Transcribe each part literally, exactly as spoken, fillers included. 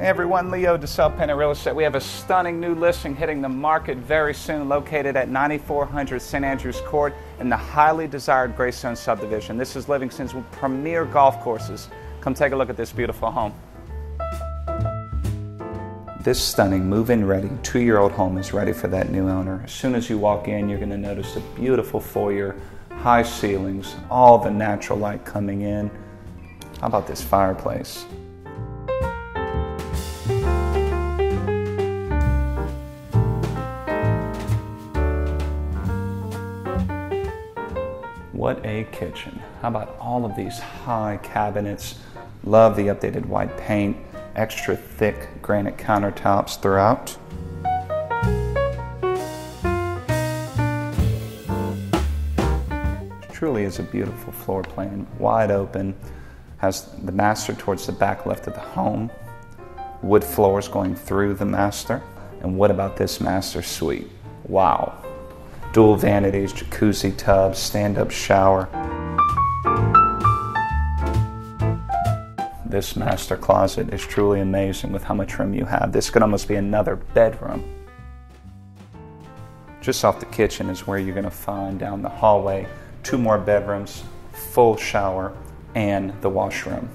Hey everyone, Leo DeSalle, Pennant Real Estate. We have a stunning new listing hitting the market very soon, located at ninety-four hundred Saint Andrews Court in the highly desired Greystone subdivision. This is Livingston's premier golf courses. Come take a look at this beautiful home. This stunning move-in ready two-year-old home is ready for that new owner. As soon as you walk in, you're going to notice a beautiful foyer, high ceilings, all the natural light coming in. How about this fireplace? What a kitchen. How about all of these high cabinets? Love the updated white paint, extra thick granite countertops throughout. It truly is a beautiful floor plan, wide open, has the master towards the back left of the home, wood floors going through the master. And what about this master suite? Wow. Dual vanities, jacuzzi tubs, stand-up shower. This master closet is truly amazing with how much room you have. This could almost be another bedroom. Just off the kitchen is where you're going to find down the hallway two more bedrooms, full shower, and the washroom.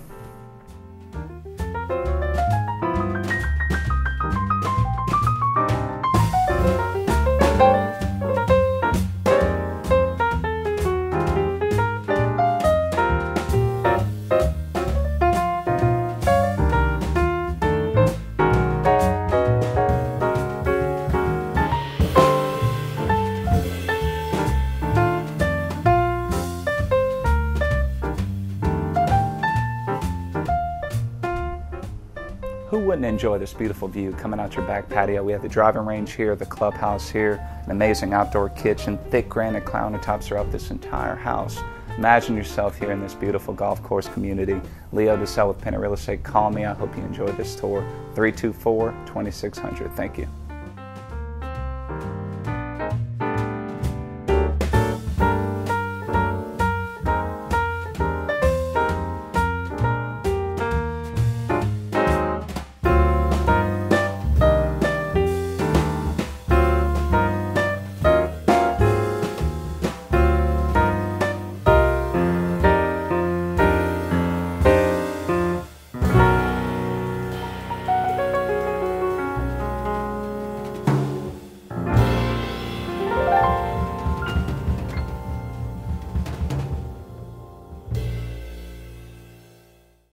Who wouldn't enjoy this beautiful view coming out your back patio? We have the driving range here, the clubhouse here, an amazing outdoor kitchen, thick granite countertops throughout this entire house. Imagine yourself here in this beautiful golf course community. Leo DeSalle with Pennant Real Estate. Call me. I hope you enjoyed this tour. three two four, two six zero zero. Thank you.